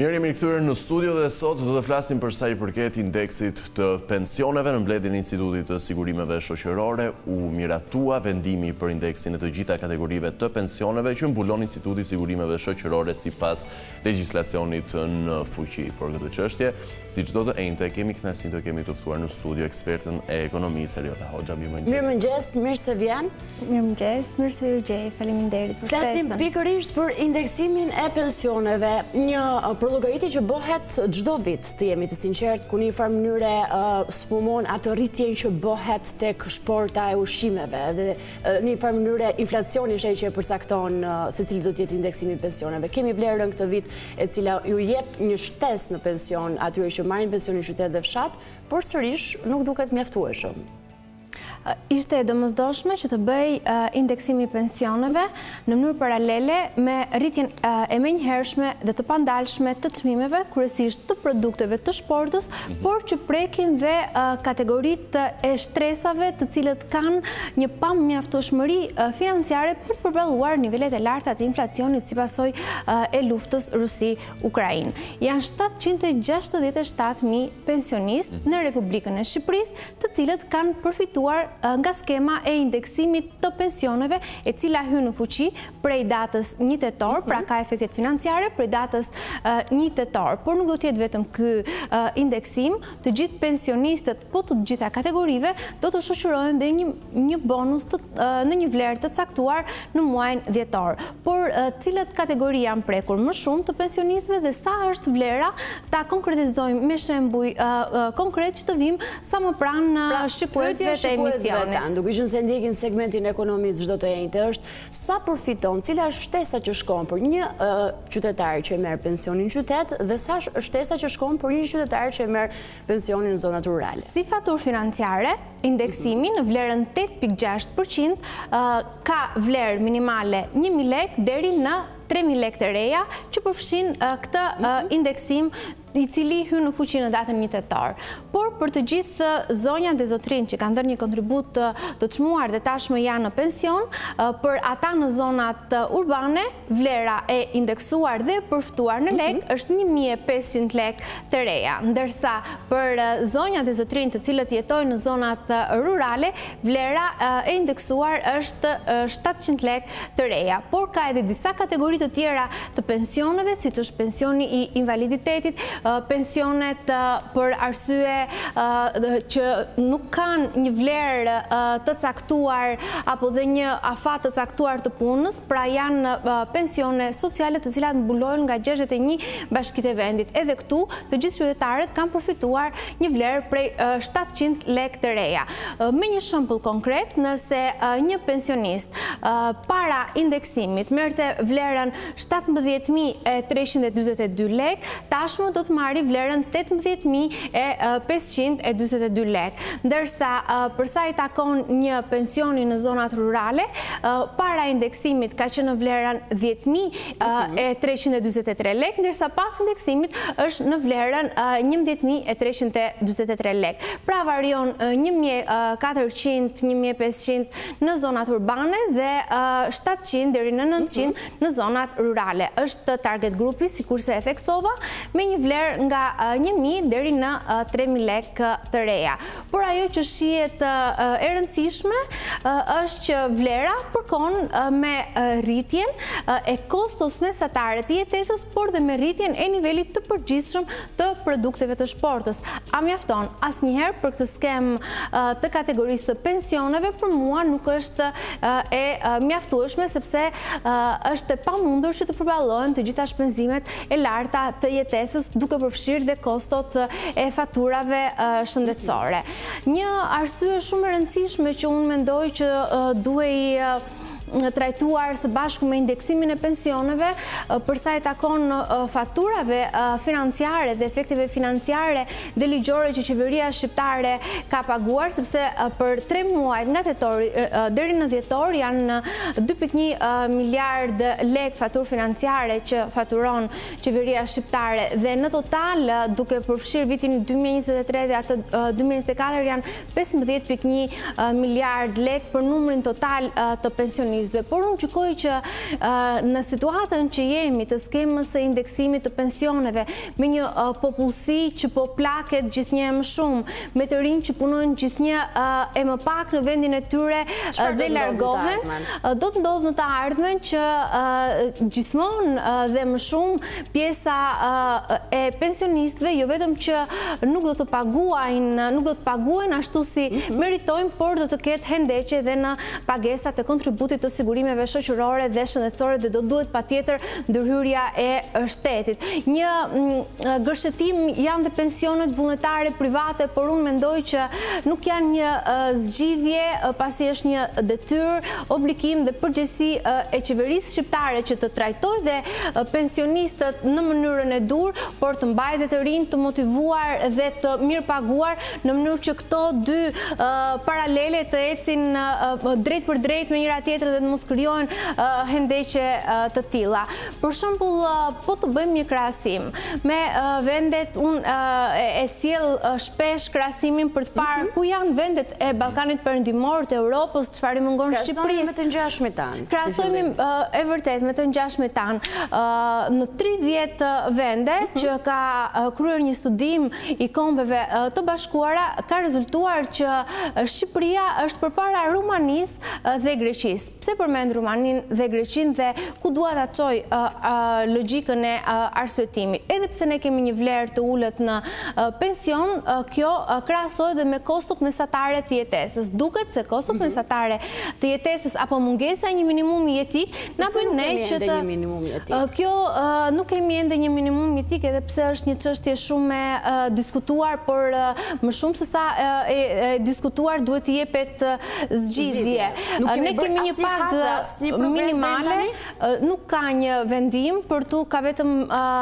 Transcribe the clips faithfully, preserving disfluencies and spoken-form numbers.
Mirë, jemi rikthyer në studio dhe sot do të flasim për sa i përket indeksit të pensioneve. Në mbledhjen e Institutit të Sigurimeve Shoqërore u miratua vendimi për indeksin e të gjitha kategorive të pensioneve që mbulon Instituti i Sigurimeve Shoqërore sipas legjislacionit në fuqi. Por këtë çështje, siç do të enjte, kemi kënaqësinë të kemi të ftuar në studio ekspertën e ekonomisë Eriota Hoxha. Mirëmëngjes, mirë se vjen. Mirëmëngjes, mirë se ju gjej. Faleminderit për ftesën. Flasim pikërisht për indeksimin e pensioneve. Një llogariti që bëhet çdo vit, të jemi të sinqert, ku në një farë mënyre uh, sfumon atë rritjen që bëhet tek shporta e ushqimeve dhe uh, në një farë mënyre inflacioni është ai që e përcakton uh, se cili do të jetë indeksimi i pensioneve. Kemi vlerën këtë vit e cila ju jep një shtesë në pension atyre që marrin pensionin qytet dhe fshat, por sërish nuk duket mjaftueshëm. Ishte e domosdoshme që të bëj uh, indeksimi pensioneve në mënyrë paralele me rritjen uh, e menjëhershme dhe të pandalshme të çmimeve, kryesisht të produkteve të shportës, mm-hmm. por që prekin dhe uh, kategoritë e shtresave të cilët kanë një pamjaftueshmëri uh, financiare për të përballuar nivelet e larta të inflacionit si pasojë uh, e luftës Rusi-Ukrainë. Janë shtatëqind e gjashtëdhjetë e shtatë mijë pensionistë mm-hmm. në Republikën e Shqipërisë, të cilët kanë përfituar nga skema e indeksimit të pensioneve, e cila hyn në fuqi prej datës një tetor, pra ka efektet financiare prej datës një tetor. Por nuk do të jetë vetëm ky indeksim, të gjithë pensionistët, po të gjitha kategorive, do të shoqërohen dhe një, një bonus të, në një vlerë të caktuar në muajin dhjetor. Por cilët kategori janë prekur më shumë të pensionistëve dhe sa është vlera, ta konkretizojmë me shembuj konkret që të vim sa më pranë pra, shikuesve të emisionit. Duke qenë se ndjekin segmentin ekonomisë çdo të enjte, është sa përfiton, cila është shtesa që shkon për një uh, qytetar që merr pensionin në qytet dhe sa është shtesa që shkon për një qytetar që merr pensionin në zonat rurale. Si faturë financiare, indeksimi në vlerën tetë pikë gjashtë përqind uh, ka vlerë minimale një mijë lekë deri në tre mijë lekë të reja që përfshin uh, këtë uh, indeksim i cili hyn në fuqi në datën një tetor. Por për të gjithë zonjat dhe zotrinj që kanë dhënë një kontribut të çmuar dhe tashmë janë në pension, për ata në zonat urbane, vlera e indeksuar dhe përftuar në lek është një mijë e pesëqind lekë të reja, ndërsa për zonjat dhe zotrinj të cilët jetojnë në zonat rurale, vlera e indeksuar është shtatëqind lekë të reja. Por ka edhe disa kategori të tjera të pensioneve, siç është pensioni i invaliditetit, pensionet për arsye që nuk kanë një vlerë të caktuar apo dhe një afat të caktuar të punës, pra janë pensione sociale të cilat mbulojnë nga gjashtëdhjetë e një bashkitë e vendit. Edhe këtu të gjithë qytetarët kanë përfituar një vlerë prej shtatëqind lekë të reja. Me një shembull konkret, nëse një pensionist para indeksimit merrte vlerën shtatëmbëdhjetë mijë e treqind e dyzet e dy lekë, tashmë do të marri vlerën tetëmbëdhjetë mijë e pesëqind e dyzet e dy lekë. Ndërsa për sa i takon një pensioni në zonat rurale, para indeksimit ka qenë në vlerën dhjetë mijë e treqind e dyzet e tre lekë, ndërsa pas indeksimit është në vlerën njëmbëdhjetë mijë e treqind e dyzet e tre lekë. Pra varion një mijë e katërqind, një mijë e pesëqind në zonat urbane dhe shtatëqind deri në nëntëqind në zonat rurale. Është target grupi, sikurse e theksova, me një vlerë nga një mijë deri në tre mijë lekë të reja. Por ajo që shihet e rëndësishme është që vlera përkon me rritjen e kostos mesatare të jetesës, por dhe me rritjen e nivelit të përgjithshëm të produkteve të shportës. A mjafton? Asnjëherë për këtë skemë të kategorisë të pensioneve për mua nuk është e mjaftueshme, sepse është e pamundur që të përballohen të gjitha shpenzimet e larta të jetesës, duke përfshirë dhe kostot e faturave shëndetësore. Një arsye shumë e rëndësishme që unë mendoj që duhej trajtuar së bashku me indeksimin e pensioneve përsa i takon faturave financiare dhe efekteve financiare dhe ligjore që qeveria shqiptare ka paguar, sepse për tre muajt nga tetori deri në dhjetor janë dy pikë një miliard lek faturë financiare që faturon qeveria shqiptare dhe në total duke përfshirë vitin dy mijë e njëzet e tre dhe atë dy mijë e njëzet e katër janë pesëmbëdhjetë pikë një miliard lek për numrin total të pensionistëve. pensionistëve, por unë gjykoj që në situatën që jemi të skemës së indeksimit të pensioneve, me një popullsi që po plaket gjithnjë e më shumë, me të rinj që punojnë gjithnjë e më pak në vendin e tyre dhe largohen, do të ndodhë në të ardhmen që gjithmonë dhe më shumë pjesa e pensionistëve jo vetëm që nuk do të paguajnë, nuk do të paguajnë ashtu si meritojnë, por do të ketë hendeqe dhe në pagesat e kontributit të sigurimeve shoqërore dhe shëndetësore dhe do duhet patjetër ndërhyrja e shtetit. Një gërshetim janë dhe pensionet vullnetare private, por unë mendoj që nuk janë një zgjidhje, pasi është një detyrë, obligim dhe përgjegjësi e qeverisë shqiptare që të trajtoj dhe pensionistët në mënyrën e dur, por të mbajë dhe të rinj të motivuar dhe të mirë paguar në mënyrë që këto dy paralele të ecin drejt për drejt me njëra tjetër dhe të mos krijohen hendeqe të tilla. Për shembull, po të bëjmë një krahasim me vendet, unë e sjell shpesh krahasimin për të parë ku janë vendet e Ballkanit Perëndimor, të Europës, çfarë i mungon Shqipërisë. Me të ngjashmit tanë. Krahasojmë e vërtet me të ngjashmit tanë. Në tridhjetë vende që ka kryer një studim i kombeve të bashkuara, ka rezultuar që Shqipëria është përpara Rumanisë dhe Greqisë. Pse përmend Rumaninë dhe Greqinë dhe ku dua ta çoj logjikën e arsyetimit? Edhe pse ne kemi një vlerë të ulët në pension, kjo krahasohet dhe me kostot mesatare të jetesës. Duket se kostot mesatare të jetesës apo mungesa e një minimumi jetik na bën ne që të kjo nuk kemi ende një minimum jetik, edhe pse është një çështje shumë e diskutuar, por më shumë se sa e diskutuar duhet të jepet zgjidhje. Ne kemi një pagë minimale, nuk ka një vendim, për tu ka vetëm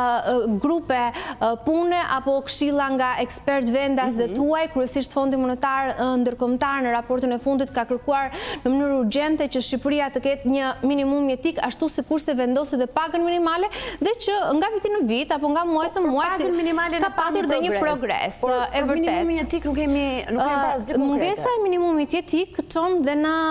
grupe pune apo këshilla nga ekspert vendas dhe tuaj, kryesisht Fondi Monetar Ndërkombëtar në raportin e fundit ka kërkuar në mënyrë urgjente që Shqipëria të ketë një minimum jetik, ashtu sikurse vendosi dhe pagën minimale, dhe që nga viti në vit apo nga muaj të muaj ka patur dhe një progres. E vërtet. Minimumi jetik nuk kemi bazë konkrete. Mungesa e minimumit jetik çon dhe në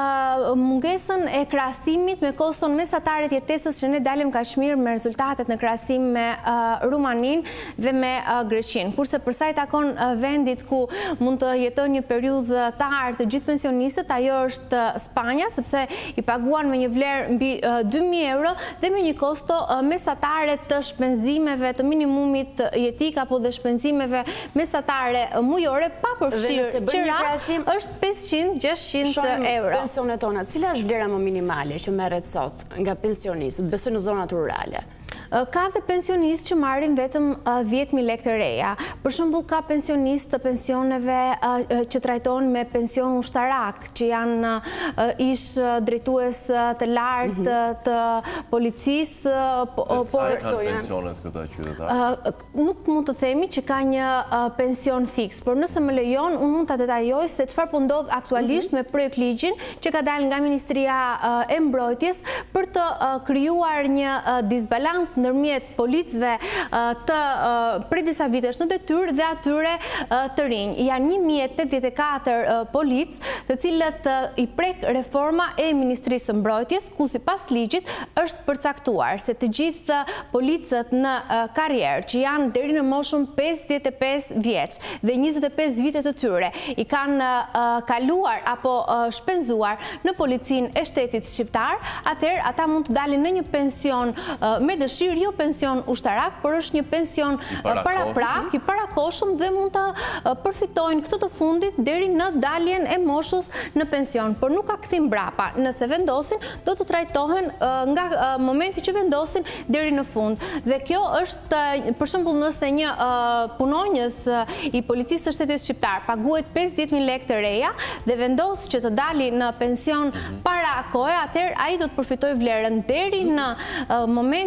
mungesën e krahasimit me koston mesatare të jetesës që ne dalim kaq mirë me rezultatet në krahasim me Rumaninë dhe me Greqinë. Kurse për sa i takon vendit ku mund të jetojnë një periudhë të artë të gjithë pensionistët, ajo është Spanja, sepse i paguan me një vlerë mbi dy mijë euro dhe me një kosto mesatare të shpenzimeve të minimumit jetik apo dhe shpenzimeve mesatare mujore pa përfshirë qira është pesëqind gjashtëqind euro. Pensionet tona, cila është vlera më minimale që merret sot nga pensionistët, besoj në zonat rurale? Ka dhe pensionistë që marrin vetëm dhjetë mijë lekë të reja. Për shembull, ka pensionistë të pensioneve që trajtohen me pension ushtarak, që janë ish drejtues të lartë të policisë, por këto janë pensionet këta qytetarë. Nuk mund të themi që ka një pension fiks, por nëse më lejon, unë mund ta detajoj se çfarë po ndodh aktualisht me projekt ligjin që ka dalë nga Ministria e Mbrojtjes për të krijuar një disbalans ndërmjet policëve të prej disa vitesh në detyrë dhe atyre të rinj. Janë një mijë e tetëdhjetë e katër policë, të cilët i prek reforma e Ministrisë së Mbrojtjes, ku sipas ligjit është përcaktuar se të gjithë policët në karrierë që janë deri në moshën pesëdhjetë e pesë vjeç dhe njëzet e pesë vite të tyre i kanë kaluar apo shpenzuar në policinë e shtetit shqiptar, atëherë ata mund të dalin në një pension me dëshirë, jo pension ushtarak, por është një pension paraprak, i parakoshëm dhe mund të përfitojnë këtë të fundit deri në daljen e moshës në pension, por nuk ka kthim brapa. Nëse vendosin, do të trajtohen nga momenti që vendosin deri në fund. Dhe kjo është, për shembull, nëse një punonjës i policisë të shtetit shqiptar paguhet pesëdhjetë mijë lekë të reja dhe vendos që të dali në pension para kohe, atëherë ai do të përfitojë vlerën deri në momentin apo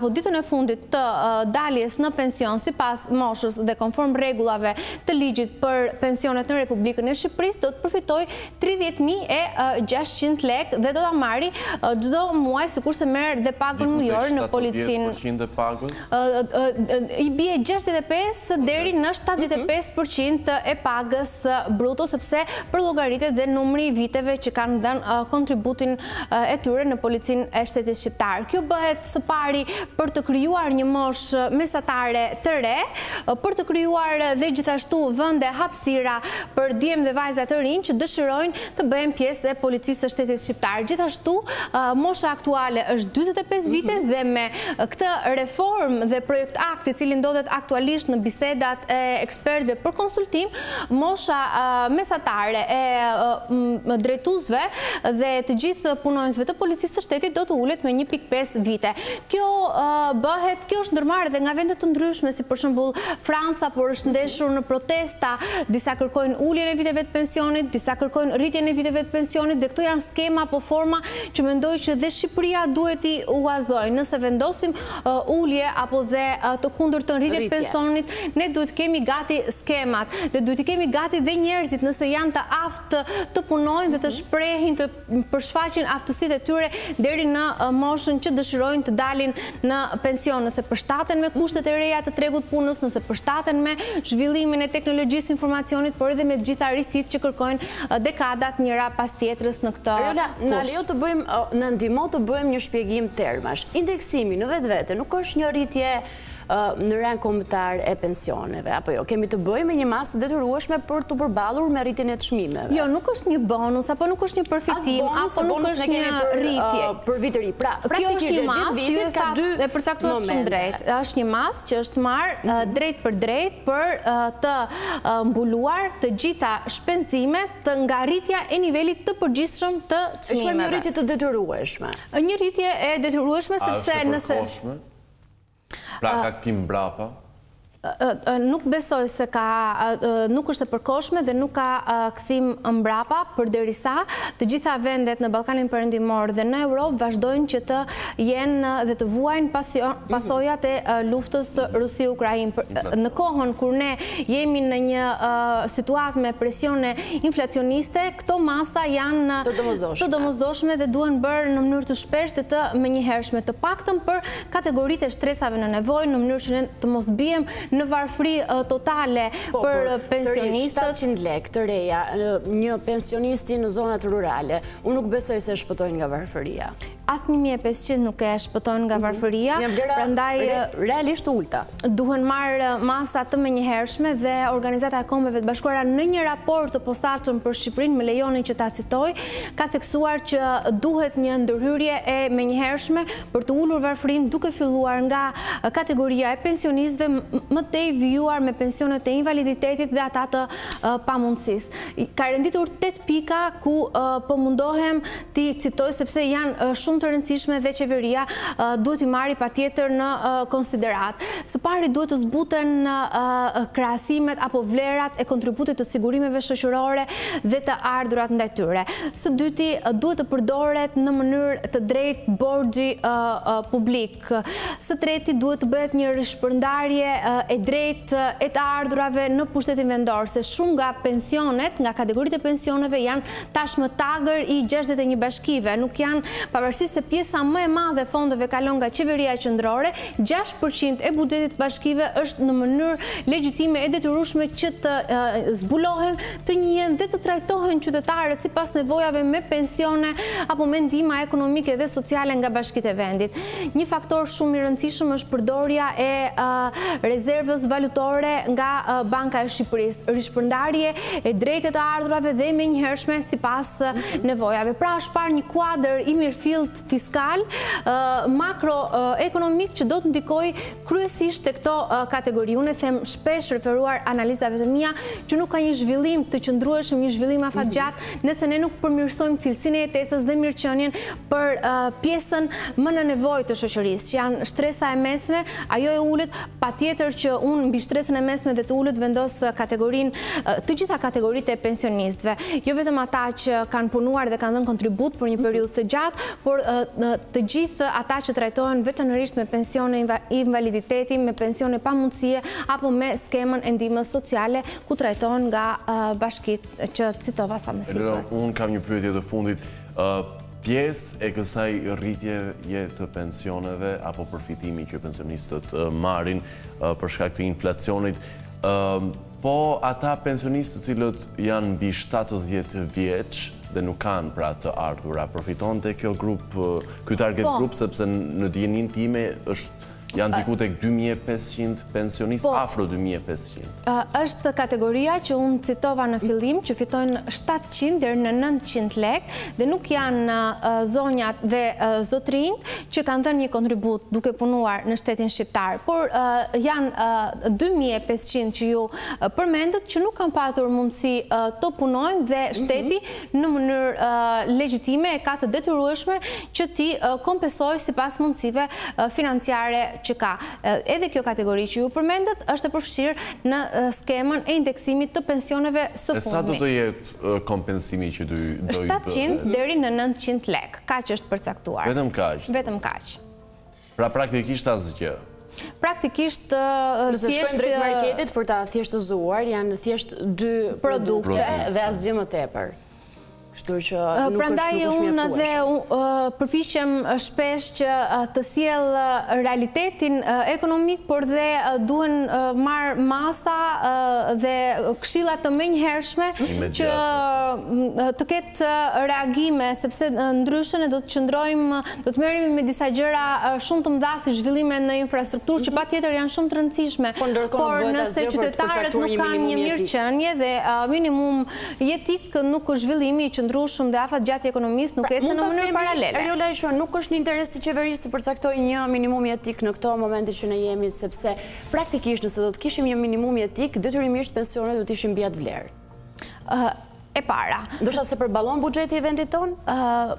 apo ditën e fundit të daljes në pension sipas moshës dhe konform rregullave të ligjit për pensionet në Republikën e Shqipërisë do të përfitoj tridhjetë mijë e gjashtëqind lekë dhe do ta marri çdo muaj sikurse merr dhe pagën mujore në policinë. I bie gjashtëdhjetë e pesë deri në shtatëdhjetë e pesë përqind e pagës bruto, sepse përllogaritet dhe numri i viteve që kanë dhënë kontributin e tyre në policinë e shtetit shqiptar. Kjo bëhet së pari për të krijuar një moshë mesatare të re, për të krijuar dhe gjithashtu vende hapësira për djem dhe vajza të rinj që dëshirojnë të bëhen pjesë e policisë së shtetit shqiptar. Gjithashtu, mosha aktuale është dyzet e pesë vite dhe me këtë reformë dhe projekt akti i cili ndodhet aktualisht në bisedat e ekspertëve për konsultim, mosha mesatare e drejtuesve dhe të gjithë punonjësve të policisë së shtetit do të ulet me një pikë pesë vite. Kjo bëhet, kjo është ndërmarrë dhe nga vende të ndryshme, si për shembull Franca, por është ndeshur në protesta, disa kërkojnë uljen e viteve të pensionit, disa kërkojnë rritjen e viteve të pensionit dhe këto janë skema apo forma që mendoj që dhe Shqipëria duhet i uazojë. Nëse vendosim ulje apo dhe të kundërtën rritje të pensionit, ne duhet kemi gati skemat dhe duhet i kemi gati dhe njerëzit nëse janë të aftë të punojnë dhe të shprehin, të përshfaqin aftësitë e tyre deri në moshën që dëshirojnë të dalin në pension, nëse përshtaten me kushtet e reja të tregut punës, nëse përshtaten me zhvillimin e teknologjisë informacionit, por edhe me të gjitha risitë që kërkojnë dekadat njëra pas tjetrës në këtë fushë. Na lejo të bëjmë, në ndihmo të bëjmë një shpjegim termash. Indeksimi në vetvete nuk është një rritje në rang kombëtar e pensioneve, apo jo, kemi të bëjmë një masë detyrueshme për të përballur me rritjen e çmimeve. Jo, nuk është një bonus, apo nuk është një përfitim, apo nuk është një rritje. Për vit të ri. Pra, praktikisht gjithë vitin ka dy e përcaktohet shumë drejt. Është një masë që është marrë drejt për drejt për të mbuluar të gjitha shpenzimet të nga rritja e nivelit të përgjithshëm të çmimeve. Është një rritje të detyrueshme. Një rritje e detyrueshme sepse nëse pra ka kthim mbrapa? Nuk besoj se ka, nuk është e përkohshme dhe nuk ka kthim mbrapa, përderisa të gjitha vendet në Ballkanin Perëndimor dhe në Europë vazhdojnë që të jenë dhe të vuajnë pasojat e luftës Rusi-Ukrainë. Në kohën kur ne jemi në një situatë me presione inflacioniste, këto masa janë të domosdoshme dhe duhen bërë në mënyrë të shpeshtë dhe të menjëhershme, të paktën për kategoritë e shtresave në nevojë, në mënyrë që ne të mos bijem në varfëri totale për pensionistët. shtatëqind lekë të reja, një pensionisti në zonat rurale, unë nuk besoj se shpëtojnë nga varfëria. As një mijë e pesëqind nuk e shpëtojnë nga varfëria, prandaj realisht ulta. Duhen marrë masa të menjëhershme dhe Organizata e Kombeve të Bashkuara në një raport të posaçëm për Shqipërinë, më lejonin që ta citoj, ka theksuar që duhet një ndërhyrje e menjëhershme për të ulur varfërinë, duke filluar nga kategoria e pensionistëve më tej vijuar me pensionet e invaliditetit dhe ata të pamundësisë. Ka renditur tetë pika ku po mundohem ti citoj sepse janë shumë të rëndësishme dhe qeveria duhet i marri patjetër në konsiderat. Së pari duhet të zbuten krahasimet apo vlerat e kontributit të sigurimeve shoqërore dhe të ardhurat ndaj tyre. Së dyti duhet të përdoret në mënyrë të drejtë borxhi publik. Së treti duhet të bëhet një rishpërndarje e drejtë e të ardhurave në pushtetin vendor, se shumë nga pensionet, nga kategoritë e pensioneve janë tashmë tagër i gjashtëdhjetë e një bashkive, nuk janë, pavarësisht se pjesa më e madhe e fondeve kalon nga qeveria qendrore, gjashtë përqind e buxhetit bashkive është në mënyrë legjitime e detyrueshme që të zbulohen, të njihen dhe të trajtohen qytetarët sipas nevojave me pensione apo me ndihma ekonomike dhe sociale nga bashkitë e vendit. Një faktor shumë i rëndësishëm është përdorja e rezervës valutore nga Banka e Shqipërisë, rishpërndarje e drejtë të ardhurave dhe menjëhershme sipas nevojave. Pra është parë një kuadër i mirëfillt fiskal, makroekonomik që do të ndikoj kryesisht të këto kategori. Unë e them shpesh referuar analizave të mia që nuk ka një zhvillim të qëndrueshëm, një zhvillim afatgjat nëse ne nuk përmirësojmë cilësinë e jetesës dhe mirëqenien për pjesën më në nevojë të shoqërisë, që janë shtresa e mesme, ajo e ulët, patjetër që që unë mbi shtresën e mesme dhe të ullët vendos kategorinë, të gjitha kategoritë e pensionistëve, jo vetëm ata që kanë punuar dhe kanë dhënë kontribut për një periudhë të gjatë, por të gjithë ata që trajtohen veçanërisht me pensione invaliditeti, me pensione pamundësie apo me skemën e ndihmës sociale ku trajtohen nga bashkitë që citova sa më sipër. Unë kam një pyetje të fundit. Pjesë e kësaj rritjeje të pensioneve apo përfitimi që pensionistët marrin për shkak të inflacionit, po ata pensionistët cilët janë mbi shtatëdhjetë vjeç dhe nuk kanë pra të ardhura, përfiton të kjo grup, ky target grup, sepse në dijenin time është janë diku tek dy mijë e pesëqind pensionistë, afro dy mijë e pesëqind. Është kategoria që unë citova në fillim, që fitojnë shtatëqind deri në nëntëqind lek, dhe nuk janë zonjat dhe zotrinjt që kanë dhënë një kontribut duke punuar në shtetin shqiptar, por janë dy mijë e pesëqind që ju përmendët që nuk kanë patur mundësi të punojnë dhe shteti në mënyrë legjitime e ka të detyrueshme që ti kompensojë sipas mundësive financiare që ka. Edhe kjo kategori që ju përmendet është e përfshirë në skemën e indeksimit të pensioneve së fundmi. E sa do të jetë kompensimi që do i bëhet? shtatëqind deri në nëntëqind lek. Kaq është përcaktuar. Vetëm kaq? Vetëm kaq. Pra praktikisht asgjë? Praktikisht Nëse shkojnë drejt marketit për ta thjeshtëzuar, janë thjesht dy produkte dhe asgjë më tepër. Prandaj unë dhe përpiqem shpesh që të sjell realitetin ekonomik, por dhe duhen marr masa dhe këshilla të menjëhershme që të ketë reagime, sepse ndryshe ne do të qëndrojmë, do të merremi me disa gjëra shumë të mëdha si zhvillime në infrastrukturë që patjetër janë shumë të rëndësishme, por nëse qytetarët nuk kanë një mirëqenie dhe minimum jetik, nuk është zhvillimi që ndryshëm dhe afat gjatë ekonomisë nuk ecën në mënyrë paralele. Eriola, nuk është një interes të qeverisë të përcaktoj një minimum jetik në këto momente që ne jemi, sepse praktikisht nëse do të kishim një minimum jetik, detyrimisht pensionet do të ishin mbi atë vlerë. E para. Ndoshta se përballon buxheti i vendit tonë?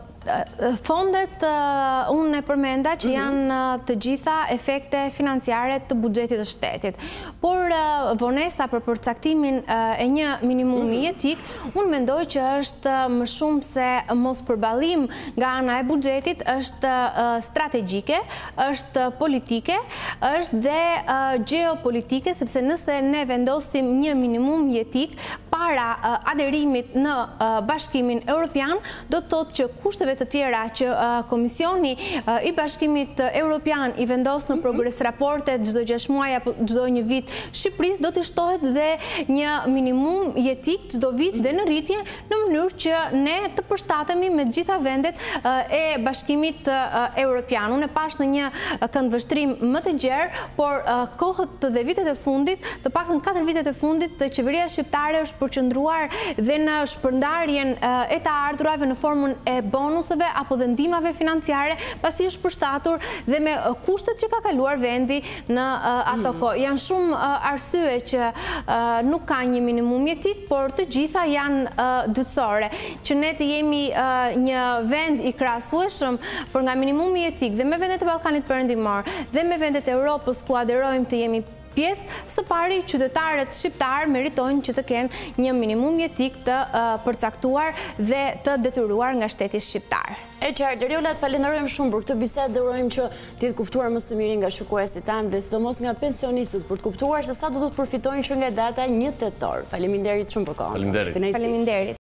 Fondet unë e përmenda që janë të gjitha efekte financiare të buxhetit të shtetit. Por vonesa për përcaktimin e një minimumi jetik, unë mendoj që është më shumë se mos përballim nga ana e buxhetit, është strategjike, është politike, është dhe geopolitike, sepse nëse ne vendosim një minimum jetik para aderimit në Bashkimin Evropian, do të thotë që kushteve të tjera që Komisioni i Bashkimit Evropian i vendos në progres raportet çdo gjashtë muaj apo çdo një vit Shqipërisë, do të shtohet dhe një minimum jetik çdo vit dhe në rritje, në mënyrë që ne të përshtatemi me gjitha vendet e Bashkimit Evropian. Unë e pash në një këndvështrim më të gjerë, por kohët dhe vitet e fundit, të paktën katër vitet e fundit, qeveria shqiptare është përqendruar dhe në shpërndarjen e të ardhurave në formën e bonuseve apo dhe ndihmave financiare, pasi është përshtatur dhe me kushtet që ka kaluar vendi në ato kohë. Janë shumë arsye që nuk ka një minimum jetik, por të gjitha janë dytësore. Që ne të jemi një vend i krahasueshëm për nga minimumi jetik dhe me vendet e Ballkanit Perëndimor dhe me vendet e Europës ku aderojmë të jemi pjesë, së pari qytetarët shqiptar meritojnë që të kenë një minimum jetik të përcaktuar dhe të detyruar nga shteti shqiptar. E qartë, Eriola, të falenderojmë shumë për këtë bisedë dhe urojmë që të jetë kuptuar më së miri nga shikuesit tanë dhe sidomos nga pensionistët për të kuptuar se sa do të përfitojnë që nga data një tetor. Faleminderit shumë për kohën. Faleminderit. Faleminderit.